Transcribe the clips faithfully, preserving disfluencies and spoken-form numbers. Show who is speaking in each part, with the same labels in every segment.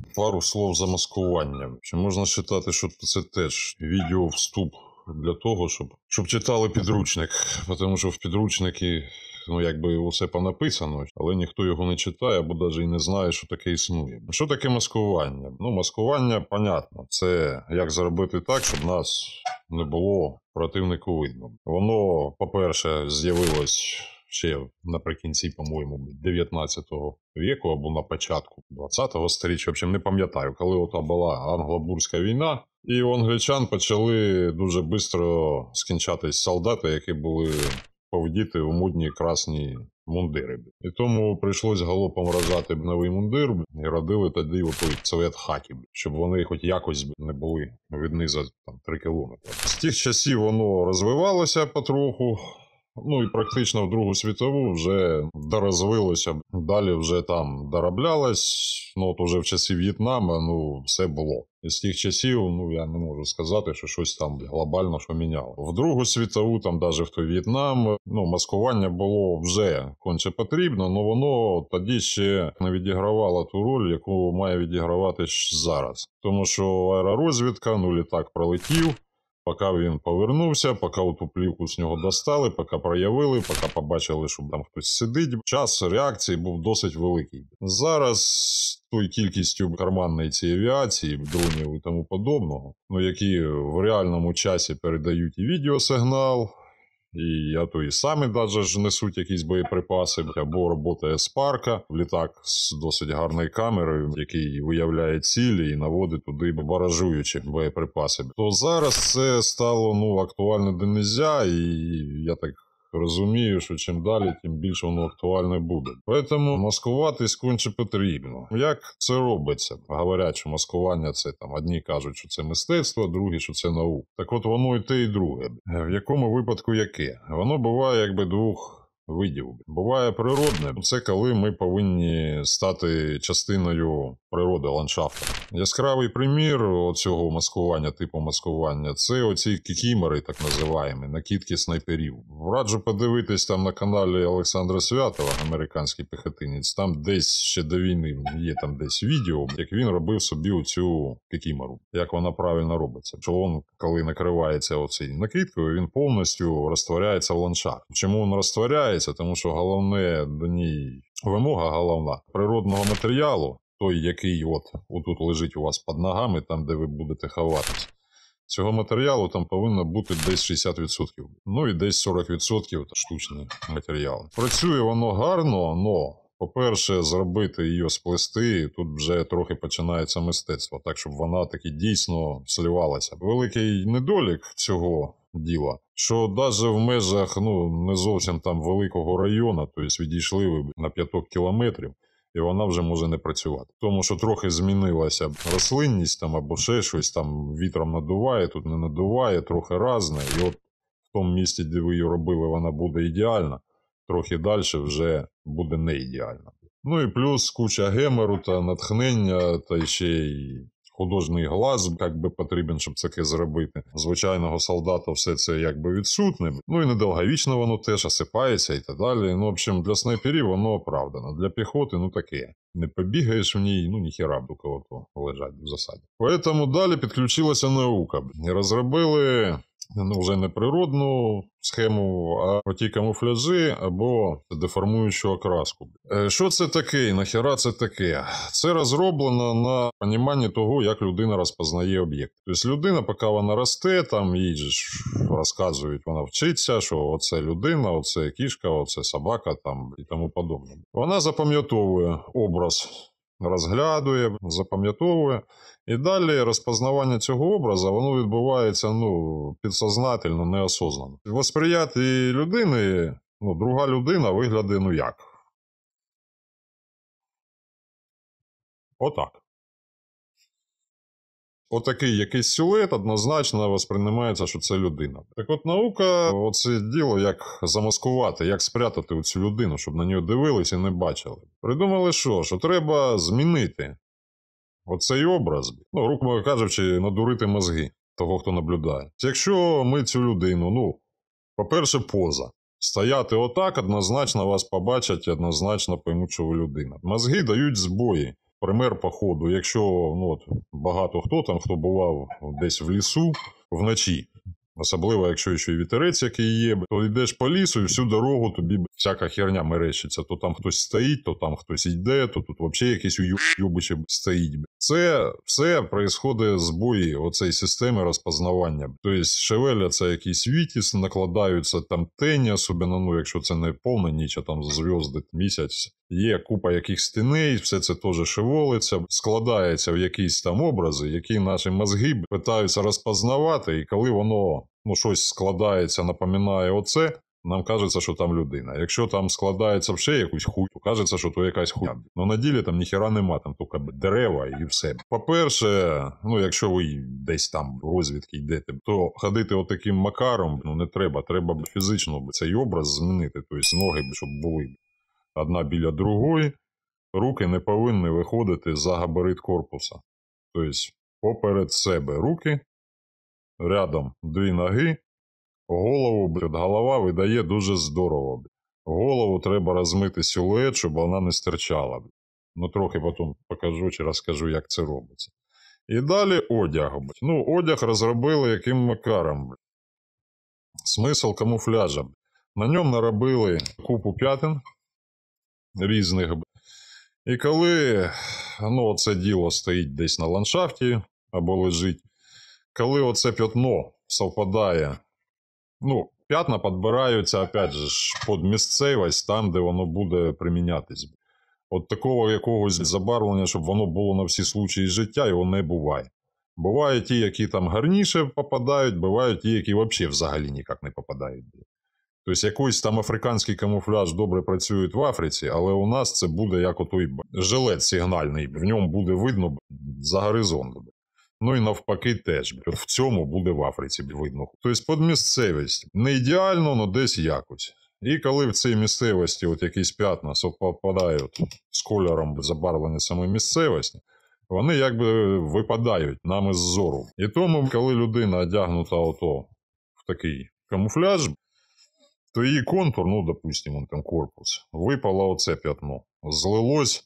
Speaker 1: пару слов за маскуванням. Чи можна вважати, що це теж відео-вступ для того, щоб, щоб читали підручник. Тому що в підручники, ну, якби усе понаписано, але ніхто його не читає, або навіть і не знає, що таке існує. Що таке маскування? Ну, маскування, понятно, це як зробити так, щоб нас не було противнику видно. Воно, по-перше, з'явилось ще наприкінці, по-моєму, дев'ятнадцятого віку або на початку двадцятого сторіччя, в общем, не пам'ятаю, коли ота була англо-бурська війна, і у англічан почали дуже швидко скінчатись солдати, які були повдіти у модні красні мундири. І тому прийшлось галопом рожати новий мундир, і родили тоді отой цвет хакі, щоб вони хоч якось не були видні за там, три кілометри. З тих часів воно розвивалося потроху, ну і практично в Другу світову вже дорозвилося, далі вже там дороблялось, ну от уже в часи В'єтнама, ну все було. І з тих часів, ну я не можу сказати, що щось там глобально що міняло. В Другу світову, там навіть в той В'єтнам, ну маскування було вже конче потрібно, але воно тоді ще не відігравало ту роль, яку має відігравати зараз. Тому що аеророзвідка, ну літак пролетів, поки він повернувся, поки ту плівку з нього достали, поки проявили, поки побачили, що там хтось сидить, час реакції був досить великий. Зараз тою кількістю карманної цієї авіації, дронів і тому подобного, ну, які в реальному часі передають і відеосигнал, і а то і самі навіть ж несуть якісь боєприпаси, або роботає Спарка, літак з досить гарною камерою, який виявляє цілі і наводить туди баражуючі боєприпаси. То зараз це стало ну, актуально де нельзя, і я так розумію, що чим далі, тим більше воно актуальне буде. Тому маскуватись конче потрібно. Як це робиться? Говорять, що маскування це там, одні кажуть, що це мистецтво, другі, що це наука. Так от воно і те, і друге. В якому випадку яке? Воно буває якби двох видів. Буває природне. Це коли ми повинні стати частиною природи, ландшафту. Яскравий примір цього маскування, типу маскування, це оці кікімори, так називаємо, накидки снайперів. Раджу подивитись там на каналі Олександра Святова, американський піхотинець, там десь ще до війни є там десь відео, як він робив собі оцю кікімору, як вона правильно робиться. Що він, коли накривається оцею накидкою, він повністю розтворяється в ландшафті. Чому він розтворяється? Тому що головне до ній вимога головна природного матеріалу, той, який от отут лежить у вас під ногами, там, де ви будете ховатися. Цього матеріалу там повинно бути десь шістдесят відсотків. Ну і десь сорок відсотків штучні матеріали. Працює воно гарно, але, по-перше, зробити її сплести, тут вже трохи починається мистецтво, так, щоб вона таки дійсно сливалася. Великий недолік цього діла, що навіть в межах ну, не зовсім там великого району, тобто відійшли ви на п'яток кілометрів, і вона вже може не працювати. Тому що трохи змінилася рослинність там або ще щось, там вітром надуває, тут не надуває, трохи разне. І от в тому місці, де ви її робили, вона буде ідеальна, трохи далі вже буде не ідеальна. Ну і плюс куча гемору та натхнення, та ще й художній глаз якби потрібен, щоб таке зробити. Звичайного солдата все це якби відсутне. Ну і недовговічно воно теж осипається і так далі. Ну, в общем, для снайперів воно оправдано. Для піхоти, ну таке. Не побігаєш в ній, ну ніхіра б у кого-то лежать в засаді. Поэтому далі підключилася наука. І розробили ну, вже не природну схему, а оті камуфляжі або деформуючу окраску. Е, що це таке? Нахіра це таке? Це розроблено на розумінні того, як людина розпознає об'єкт. Тобто людина, поки вона росте, там їй ж розказують, вона вчиться, що оце людина, оце кішка, оце собака там і тому подобне. Вона запам'ятовує образ, розглядує, запам'ятовує. І далі розпознавання цього образу, воно відбувається, ну, підсознательно, неосознано. В восприйятті людини, ну, друга людина виглядає, ну, як? Отак. Отакий якийсь силует однозначно восприймається, що це людина. Так от наука, оце діло, як замаскувати, як спрятати оцю людину, щоб на нього дивились і не бачили. Придумали що? Що треба змінити оцей образ, ну, грубо кажучи, надурити мозги того, хто наблюдає. Якщо ми цю людину, ну, по-перше, поза. Стояти отак, однозначно вас побачать, однозначно поймуть, що ви людина. Мозги дають збої. пример походу. Якщо ну, от, багато хто там, хто бував десь в лісу вночі, особливо, якщо ще й вітерець який є, то йдеш по лісу і всю дорогу тобі всяка херня мерещиться. То там хтось стоїть, то там хтось йде, то тут взагалі якийсь уйобище стоїть. Це все происходить збої оцеї системи розпознавання. Тобто шевеляться якісь вітіс, накладаються там тені, особливо, ну, якщо це не повна ніч, а там зв'язки, місяць. Є купа якихось тіней, все це теж шевелиться, складається в якісь там образи, які наші мозги питаються розпознавати, і коли воно ну, щось складається, напоминає оце, нам кажеться, що там людина. Якщо там складається ще якусь хуй, то кажеться, що то якась хуйня. Ну на ділі там ніхера нема, там тільки дерева і все. По-перше, ну якщо ви десь там в розвідки йдете, то ходити отаким макаром ну, не треба. Треба фізично цей образ змінити, тобто ноги, щоб були одна біля другої, руки не повинні виходити за габарит корпуса. Тобто поперед себе руки, рядом дві ноги, голову, блядь, голова видає дуже здорово. Блядь. Голову треба розмити силует, щоб вона не стирчала. Блядь. Ну, трохи потім покажу чи розкажу, як це робиться. І далі одяг. Блядь. Ну, одяг розробили яким макаром. Блядь. Смисл камуфляжа. Блядь. На ньому наробили купу п'ятин різних. Блядь. І коли ну, це діло стоїть десь на ландшафті або лежить, коли оце п'ятно совпадає, ну, п'ятна підбираються, опять же, під місцевість, там, де воно буде примінятись. От такого якогось забарвлення, щоб воно було на всі случаї життя, його не буває. Бувають ті, які там гарніше попадають, бувають ті, які взагалі взагалі ніяк не попадають. Тобто якийсь там африканський камуфляж добре працює в Африці, але у нас це буде як отой жилет сигнальний, в ньому буде видно за горизонт. Ну і навпаки теж. От в цьому буде в Африці видно. Тобто під місцевість. Не ідеально, але десь якось. І коли в цій місцевості от якісь п'ятна совпадають з кольором забарвлення самої місцевості, вони якби випадають нам із зору. І тому, коли людина одягнута ото в такий камуфляж, то її контур, ну, допустимо, там корпус, випало оце п'ятно. Злилось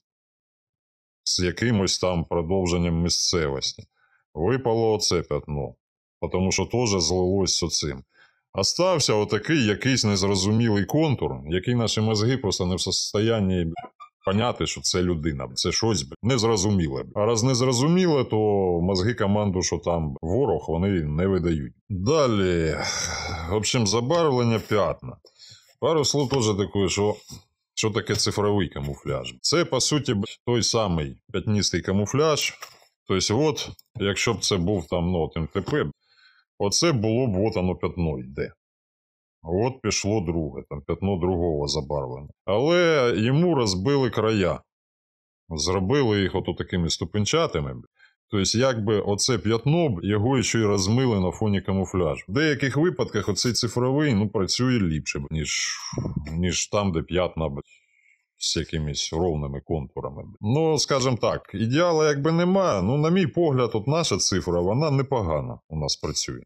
Speaker 1: з якимось там продовженням місцевості. Випало оце п'ятно, тому що теж злилось з оцим. Остався отакий якийсь незрозумілий контур, який наші мозги просто не в состоянні поняти, що це людина. Це щось незрозуміле. А раз незрозуміле, то мозги команду, що там ворог, вони не видають. Далі, в общем, забарвлення п'ятна. Пару слов теж таке, що, що таке цифровий камуфляж. Це, по суті, той самий п'ятнистий камуфляж. Тобто, от, якщо б це був там, ну, от ем те пе, оце було б, от воно п'ятно йде. От пішло друге, там п'ятно другого забарвлення. Але йому розбили края. Зробили їх ото такими ступенчатими. Тобто, якби оце п'ятно, його ще й розмили на фоні камуфляжу. В деяких випадках оцей цифровий, ну, працює ліпше, ніж, ніж там, де п'ятна з якимись ровними контурами. Ну, скажімо так, ідеала якби нема, ну, на мій погляд, от наша цифра, вона непогана у нас працює.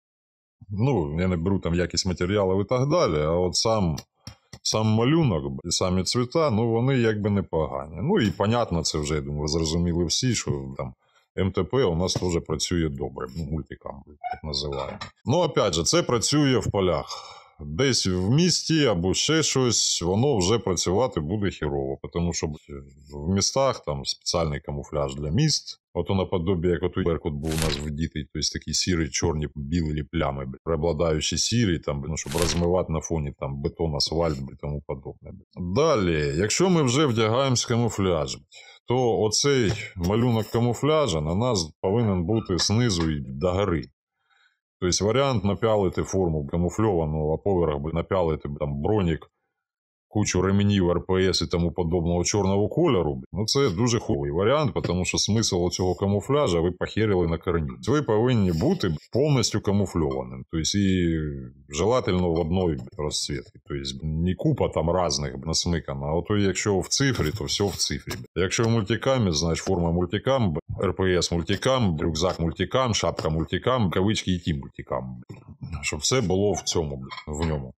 Speaker 1: Ну, я не беру там якісь матеріали і так далі, а от сам, сам малюнок і самі цвіта, ну, вони якби непогані. Ну, і, понятно, це вже, я думаю, зрозуміли всі, що там ем те пе у нас теж працює добре, ну, мультикам, так називаємо. Ну, опять же, це працює в полях. Десь в місті або ще щось, воно вже працювати буде хірово, тому що в містах там спеціальний камуфляж для міст, ото наподобі, як отой Беркут був у нас вдітий, тобто такі сірі, чорні, білі плями, преобладаючі сірі, там, ну, щоб розмивати на фоні там, бетон, асфальт і тому подобне. Далі, якщо ми вже вдягаємось в камуфляж, то оцей малюнок камуфляжа на нас повинен бути знизу і догори. Тобто варіант напялити форму камуфльовану, а поверх напялити там бронік, кучу ременів, ер пе ес і тому подобного чорного кольору, ну це дуже хуйовий варіант, тому що смисл цього камуфляжа ви похерили на корні. Ви повинні бути повністю камуфльованим, тобто і желательно в одній розцвітці. Тобто не купа там різних насмикана, а ото якщо в цифрі, то все в цифрі. Якщо в мультикамі, значить форма мультикам, ер пе ес мультикам, рюкзак мультикам, шапка мультикам, кавички і ті мультикам. Щоб все було в цьому, в ньому.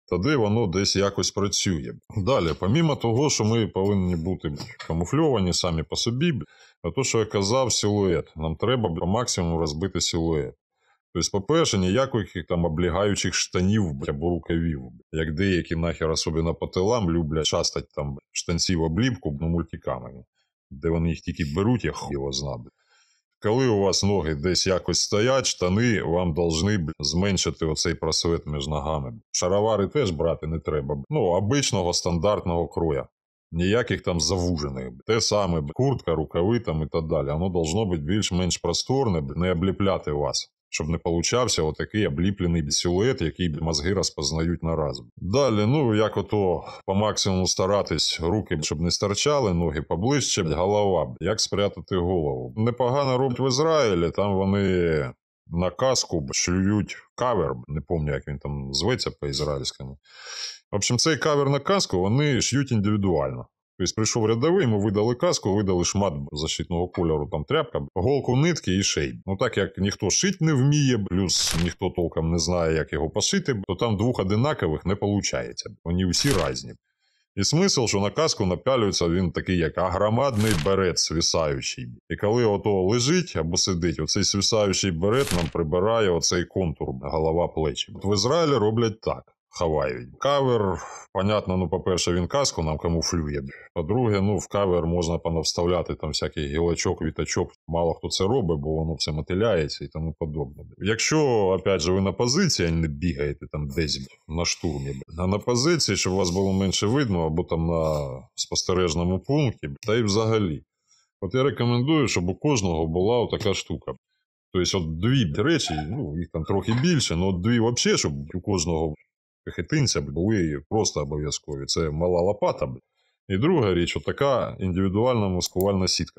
Speaker 1: тоді воно десь якось працює. Далі, помімо того, що ми повинні бути камуфльовані самі по собі, а то, що я казав, силует. Нам треба по максимуму розбити силует. Тобто, по-перше, ніяких там облягаючих штанів або рукавів. Як деякі нахер, особливо по тилам, люблять шастати там штанців обліпку ну, мультиками, де вони їх тільки беруть, я хуй його знаю. Коли у вас ноги десь якось стоять, штани вам повинні зменшити оцей просвет між ногами. Шаровари теж брати не треба. Ну, обичного стандартного кроя. Ніяких там завужених. Те саме, куртка, рукави там і так далі. Воно должно бути більш-менш просторне, не обліпляти вас. Щоб не получався отакий обліплений силует, який мозги розпознають нараз. Далі, ну, як ото по максимуму старатись, руки, щоб не стирчали, ноги поближче, голова. Як спрятати голову? Непогано роблять в Ізраїлі, там вони на каску шлюють кавер, не пам'ятаю, як він там зветься по-ізраїльському. В общем, цей кавер на каску вони шьють індивідуально. Тобто прийшов рядовий, йому видали каску, видали шмат защитного кольору, там тряпка, голку нитки і шей. Ну так як ніхто шить не вміє, плюс ніхто толком не знає, як його пошити, то там двох одинакових не виходить. Вони всі різні. І смисл, що на каску напялюється він такий, як агромадний берет свисаючий. І коли ото лежить або сидить, оцей свисаючий берет нам прибирає оцей контур голова-плечі. От в Ізраїлі роблять так. Хавають. Кавер, понятно, ну, по-перше, він каску нам камуфлює. По-друге, ну, в кавер можна понавставляти там всякий гілочок, вітачок. Мало хто це робить, бо воно все мотиляється і тому подобне. Якщо, опять же, ви на позиції, а не бігаєте там десь на штурмі, а на позиції, щоб вас було менше видно, або там на спостережному пункті, та й взагалі. От я рекомендую, щоб у кожного була отака штука. Тобто, от дві речі, ну, їх там трохи більше, але от дві взагалі, щоб у кожного хитинця були просто обов'язкові. Це мала лопата. І друга річ, така індивідуальна маскувальна сітка.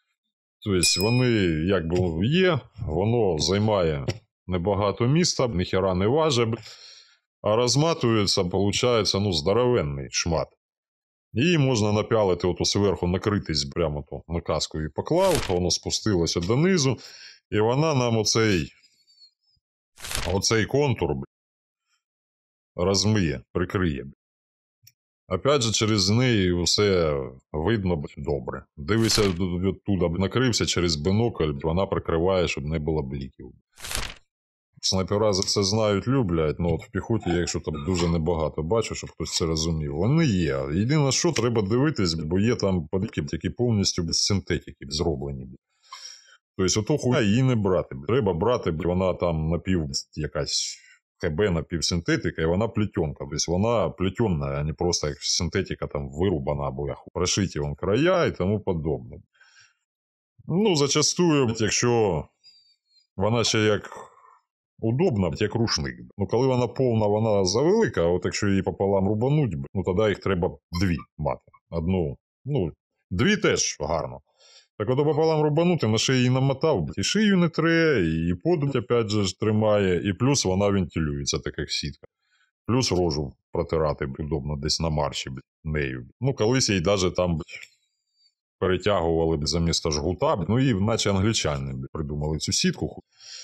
Speaker 1: Тобто вони якби є, воно займає небагато міста, ніхера не важить, а розматується, виходить, ну, здоровенний шмат. Її можна напялити, ото зверху накритись прямо то на каску і поклав, воно спустилося донизу, і вона нам оцей, оцей контур розмиє, прикриє. Опять же, через неї все видно добре. Дивися, туди накрився через бінокль, вона прикриває, щоб не було бліків. Снайпера за це знають, люблять, але от в піхоті, якщо там дуже небагато бачу, щоб хтось це розумів, вони є. Єдине, що треба дивитись, бо є там подики, які повністю без синтетики зроблені. Тобто, ото хуйня її не брати. Треба брати, вона там напів якась ХБ напівсинтетика, і вона плетенка. Тобто вона плетенна, а не просто як синтетика там вирубана, або як прошиті вон края і тому подобне. Ну, зачастую, якщо вона ще як удобна, як рушник. Ну, коли вона повна, вона завелика, а от якщо її пополам рубануть, ну, тоді їх треба дві мати. Одну, ну, дві теж гарно. Так от пополам рубанути, на шиї намотав, і шию не тре, і подуть, опять же, тримає, і плюс вона вентилюється, так як сітка. Плюс рожу протирати удобно десь на марші нею. Ну, колись їй навіть там перетягували замість жгута, ну і наче англічани придумали цю сітку.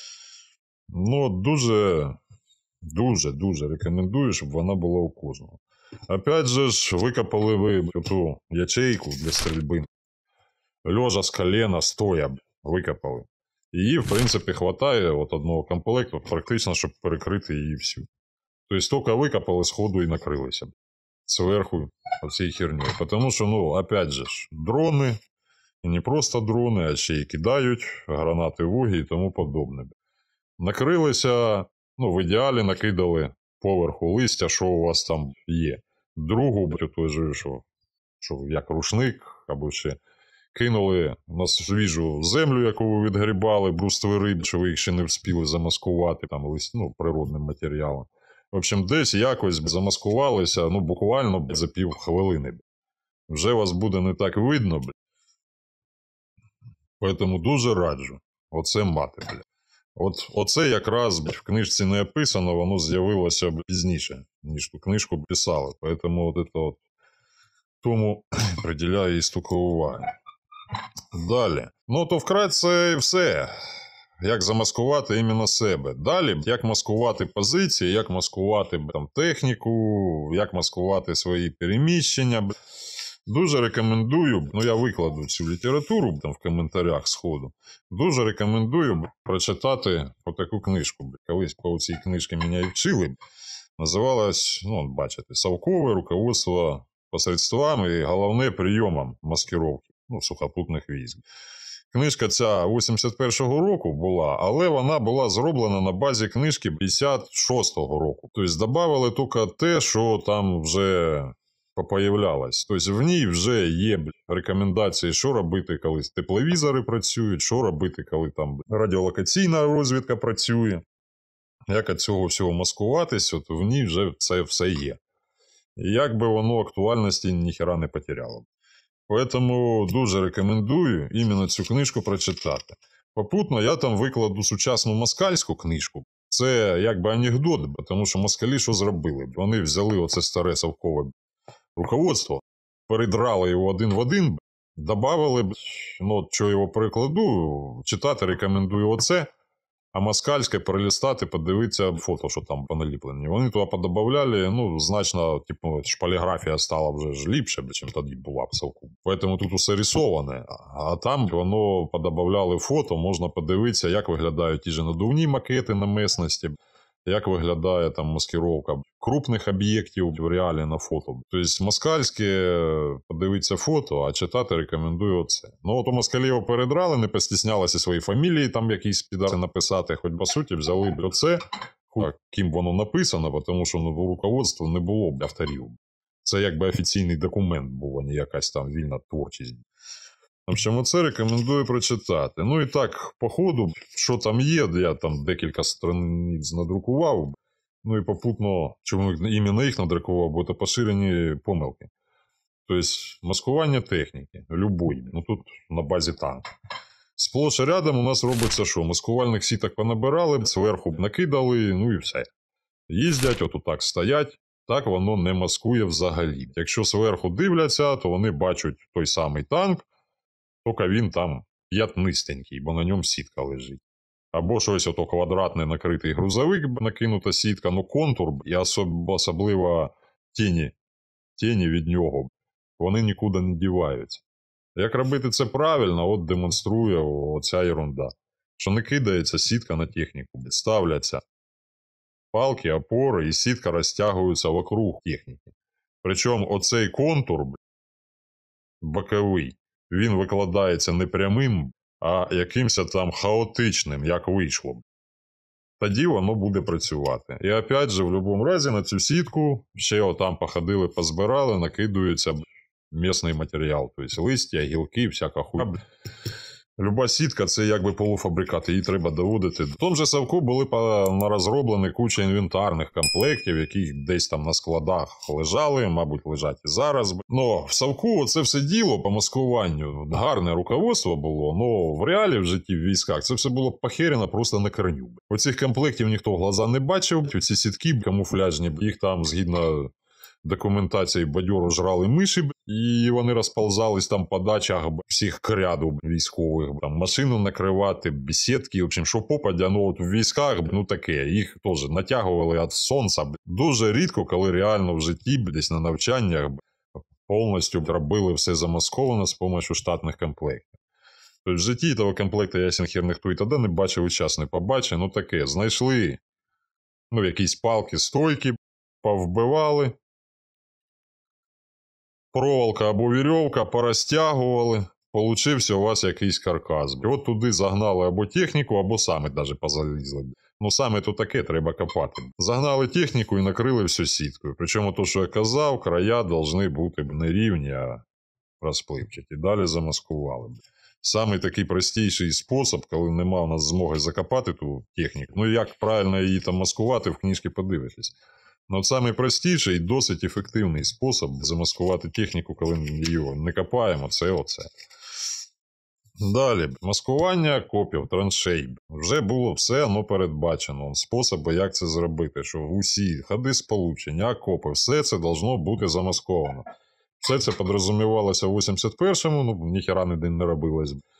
Speaker 1: Ну, дуже, дуже, дуже рекомендую, щоб вона була у кожного. Опять же ж, викопали ви ту ячейку для стрільби. Лежа з колена, стоя, викопали. Її, в принципі, хватає от одного комплекту, практично, щоб перекрити її всю. Тобто, тільки викопали, сходу і накрилися. Зверху оцією хернею. Тому що, ну, опять же, дрони, і не просто дрони, а ще й кидають, гранати вугі і тому подобне. Накрилися, ну, в ідеалі накидали поверху листя, що у вас там є. Другу, той же, що, що як рушник, або ще кинули на свіжу землю, яку ви відгрібали, бруствери, що ви їх ще не встигли замаскувати, там, лист, ну, природним матеріалом. В общем, десь якось замаскувалися, ну, буквально за пів хвилини. Вже вас буде не так видно, тому дуже раджу оце мати, бля. От оце якраз в книжці не описано, воно з'явилося б пізніше, ніж ту книжку писали. Тому от от, тому приділяю їй стільки уваги. Далі. Ну, то вкратце все. як замаскувати іменно себе. Далі, як маскувати позиції, як маскувати там, техніку, як маскувати свої переміщення. Дуже рекомендую, ну я викладу цю літературу там в коментарях сходу, дуже рекомендую прочитати отаку книжку. Колись по цій книжці мене і вчили. Називалась, ну, бачите, «Совкове руководство посредствами і головне прийомом маскировки, ну, сухопутних військ». Книжка ця вісімдесят першого року була, але вона була зроблена на базі книжки п'ятдесят шостого року. Тобто додавали тільки те, що там вже попоявлялось. Тобто в ній вже є рекомендації, що робити, коли тепловізори працюють, що робити, коли там радіолокаційна розвідка працює. Як від цього всього маскуватись, от в ній вже це все є. І як би воно актуальності ніхера не потеряло. Тому дуже рекомендую іменно цю книжку прочитати. Попутно я там викладу сучасну москальську книжку. Це якби анекдот, тому що москалі що зробили? Вони взяли оце старе совкове руководство, передрали його один в один, додали, ну, що його перекладу, читати рекомендую оце, а москальське перелістати, подивитися фото, що там поналіплені. Вони туди подобавляли, ну, значно, типу, шпаліграфія стала вже ж ліпше, ніж тоді була в совку. Тому тут усе рисоване, а там воно подобавляли фото, можна подивитися, як виглядають ті ж надувні макети на місцевості, як виглядає там маскировка крупних об'єктів в реалі на фото. Тобто москальське, подивитися фото, а читати рекомендую оце. Ну от у москалів передрали, не постіснялися свої фамілії, там якісь підари написати, хоч по суті взяли б оце, ким воно написано, тому що ну, в руководстві не було б авторів. Це якби офіційний документ був, а не якась там вільна творчість. В общем, це рекомендую прочитати. Ну і так, по ходу, що там є, я там декілька страниць надрукував, ну і попутно, чому іменно їх надрукував, бо це поширені помилки. Тобто, маскування техніки, любої, ну тут на базі танку. Сплош і рядом у нас робиться що? Маскувальних сіток понабирали, зверху накидали, ну і все. Їздять, от так стоять, так воно не маскує взагалі. Якщо зверху дивляться, то вони бачать той самий танк, тільки він там п'ятнистенький, бо на ньому сітка лежить. Або щось ото квадратний накритий грузовик, накинута сітка, ну контур і особ... особливо тіні, тіні від нього, вони нікуди не діваються. Як робити це правильно, от демонструє оця ерунда. Що не кидається сітка на техніку, ставляться палки, опори і сітка розтягується вокруг техніки. Причому оцей контур боковий, він викладається не прямим, а якимось там хаотичним, як вийшло. Тоді воно буде працювати. І опять же, в будь-якому разі на цю сітку ще отам походили, позбирали, накидується місний матеріал. Тобто листя, гілки, всяка хуйня. Люба сітка – це якби полуфабрикат, її треба доводити. В тому же совку були розроблені куча інвентарних комплектів, які десь там на складах лежали, мабуть, лежать і зараз. Но в совку це все діло по маскуванню, гарне руководство було, но в реалі в житті в військах це все було похерено просто на корню. Оцих комплектів ніхто в глаза не бачив, ці сітки камуфляжні, їх там згідно документації бадьоро жрали миші, і вони розползались там по дачах всіх кряду військових. Там машину накривати, бесідки, в общем, що попадя, ну от в військах, ну таке, їх теж натягували від сонця. Дуже рідко, коли реально в житті, десь на навчаннях, повністю робили все замасковано з допомогою штатних комплектів. Тобто в житті того комплекту ясен хер ніхто і тоді не бачив, і час не побачив, ну таке, знайшли, ну якісь палки, стойки, повбивали, проволока або вірьовка, порозтягували, получився у вас якийсь каркас. І от туди загнали або техніку, або самі навіть позалізли. Ну саме то таке треба копати. Загнали техніку і накрили все сіткою. Причому то, що я казав, края повинні бути не рівні, а розпливчаті. Далі замаскували. Самий такий простіший спосіб, коли нема у нас змоги закопати ту техніку. Ну як правильно її там маскувати, в книжці подивитесь. Ну, самий простіший і досить ефективний спосіб замаскувати техніку, коли її не копаємо, це оце. Далі, маскування окопів, траншей. Вже було все воно передбачено. Способи, як це зробити, що усі ходи сполучення, окопи, все це должно бути замасковано. Все це підрозумівалося в вісімдесят першому, ну, ніхера ніде не робилось.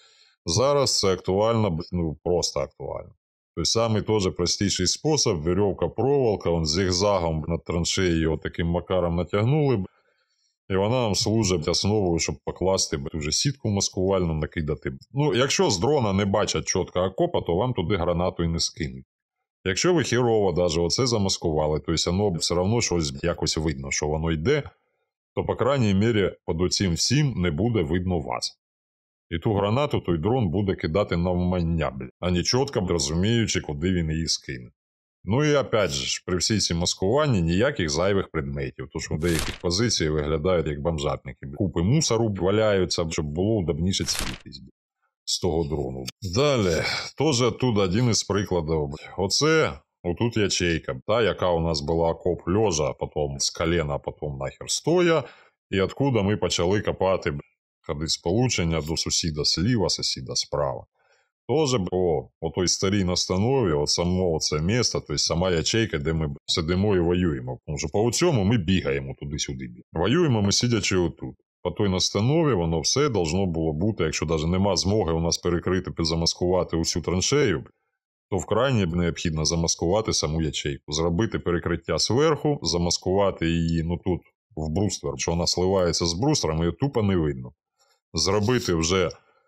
Speaker 1: Зараз це актуально, ну просто актуально. Той самий теж простіший спосіб, вірьовка, проволока, он зігзагом над траншеєю таким макаром натягнули, і вона нам служить основою, щоб покласти ту же сітку маскувальну, накидати. Ну, якщо з дрона не бачать чітко окопа, то вам туди гранату і не скинуть. Якщо ви хірово навіть оце замаскували, то есть воно все одно щось якось видно, що воно йде, то, по крайній мірі, під оцим всім не буде видно вас. І ту гранату той дрон буде кидати навмання, а не чітко розуміючи, куди він її скине. Ну і опять же, при всій цій маскуванні ніяких зайвих предметів, тому що в деяких позиціях виглядають як бомжатники. Купи мусору валяються, щоб було удобніше цілитись з того дрону. Далі, теж тут один із прикладів. Оце, отут ячейка, та, яка у нас була окоп льожа, потім з коліна, потім нахер стоя, і откуда ми почали копати ходи сполучення до сусіда зліва, сусіда справа. Тоже по, по той старій настанові, от само це місце, тобто сама ячейка, де ми сидимо і воюємо. Тому що по цьому ми бігаємо туди-сюди. Воюємо ми сидячи отут. По той настанові воно все должно було бути, якщо навіть нема змоги у нас перекрити, підзамаскувати усю траншею, то вкрай необхідно замаскувати саму ячейку. Зробити перекриття зверху, замаскувати її, ну тут, в бруствер, що вона сливається з брустером, її тупо не видно. Зробити вже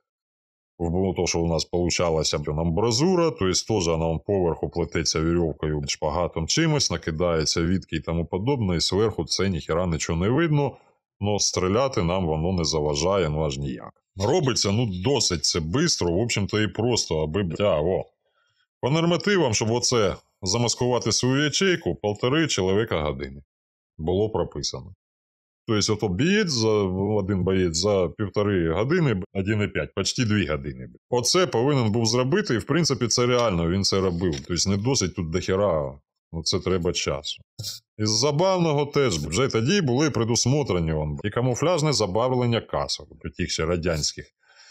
Speaker 1: в то, що у нас получалася амбразура, то есть теж вона поверху плететься вірьовкою, шпагатом чимось, накидається вітки і тому подобне, і зверху це ніхіра нічого не видно, но стріляти нам воно не заважає, ну аж ніяк. Робиться, ну, досить це швидко, в общем-то і просто, аби, а, о. По нормативам, щоб оце замаскувати свою ячейку, полтори чоловіка години. Було прописано. Тобто, ото бієць, за, один боєць за півтори години, один і п'ять, почти дві години. Оце повинен був зробити, і в принципі це реально, він це робив. Тобто не досить тут дохера, це треба часу. Із забавного теж, вже тоді були предусмотрені он, і камуфляжне забавлення касок, тих ще радянських,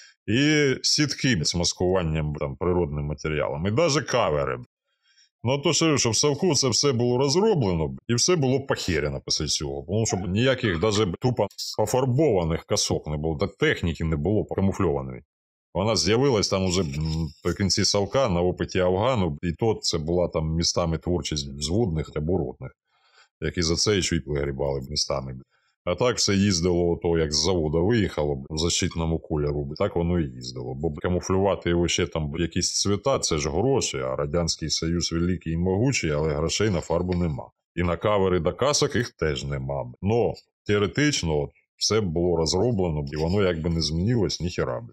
Speaker 1: і сітки з маскуванням там, природним матеріалом, і навіть кавери. Ну, то що, що в Совку це все було розроблено, і все було похерено після цього. Тому що ніяких навіть тупо пофарбованих касок не було, та техніки не було камуфльованої. Вона з'явилась там уже в кінці Совка на опиті Афгану, і то це була там містами творчість взводних або ротних, які за це ще й вигрібали містами. А так все їздило, то як з заводу виїхало в защитному кольору, так воно і їздило. Бо камуфлювати його ще там якісь цвіта, це ж гроші, а Радянський Союз великий і могучий, але грошей на фарбу нема. І на кавери до касок їх теж нема. Но теоретично все було розроблено, і воно якби не змінилось ніхера.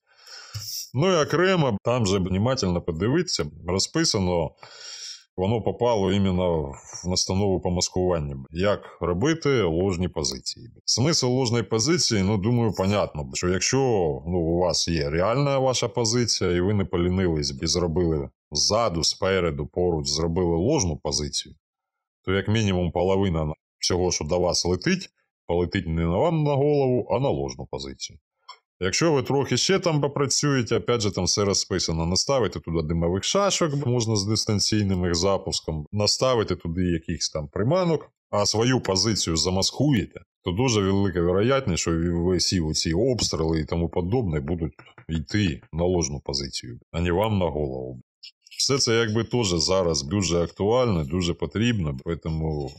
Speaker 1: Ну і окремо, там же внимательно подивитися, розписано, воно попало іменно в настанову по маскуванню. Як робити ложні позиції. Смисл ложної позиції, ну, думаю, понятно. Що якщо ну, у вас є реальна ваша позиція, і ви не полінились і зробили ззаду, спереду, поруч, зробили ложну позицію, то як мінімум половина всього, що до вас летить, полетить не вам на голову, а на ложну позицію. Якщо ви трохи ще там попрацюєте, опять же там все розписано, наставити туди димових шашок, можна з дистанційним їх запуском, наставити туди якихось там приманок, а свою позицію замаскуєте, то дуже велика вероятність, що ви всі ці обстріли і тому подобне будуть йти на ложну позицію, а не вам на голову. Все це якби теж зараз дуже актуально, дуже потрібно, тому...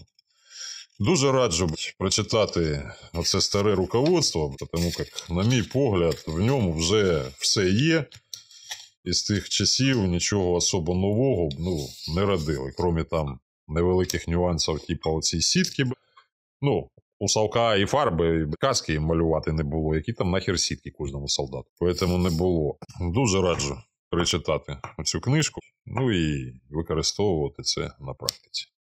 Speaker 1: Дуже раджу прочитати оце старе руководство, тому як, на мій погляд, в ньому вже все є. І з тих часів нічого особо нового ну, не родили, крім там невеликих нюансів, типу оці сітки. Ну, у Совка і фарби, і каски малювати не було, які там нахер сітки кожному солдату. Тому не було. Дуже раджу прочитати цю книжку, ну і використовувати це на практиці.